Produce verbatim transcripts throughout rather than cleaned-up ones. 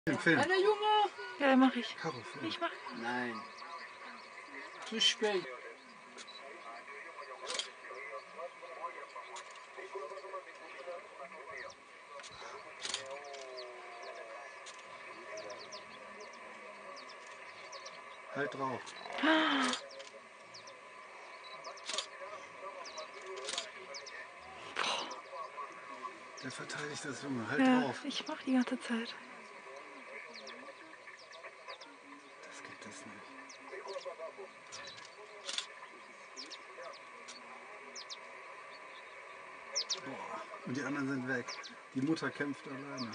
Den Film. Eine Junge! Ja, mach ich. Horrorfilm. Ich mach. Nein. Zu spät. Halt drauf. Der verteidigt das Junge. Halt Ja, drauf. ich mach die ganze Zeit. Das gibt es nicht. Boah. Und die anderen sind weg. Die Mutter kämpft alleine.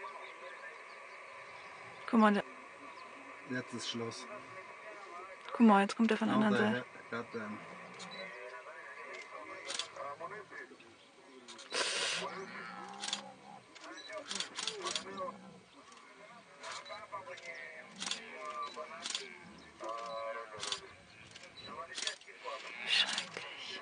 Guck mal, der, Jetzt ist Schluss. guck mal, jetzt kommt der von der Now anderen they Seite. got them. Schrecklich.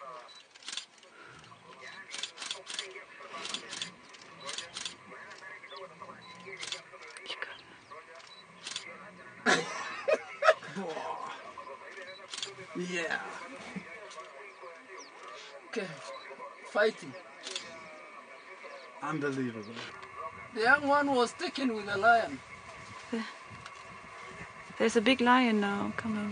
Ich kann. Boah. Yeah. Okay. Fighting. Unbelievable. The young one was taken with a lion. There's a big lion now. Come on.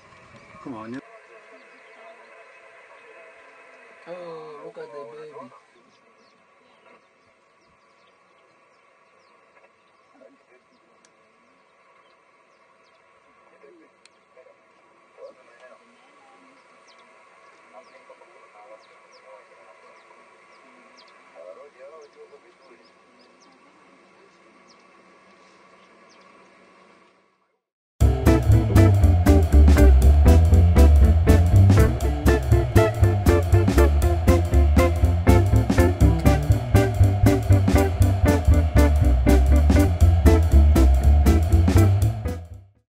Come on. Oh, look at the baby.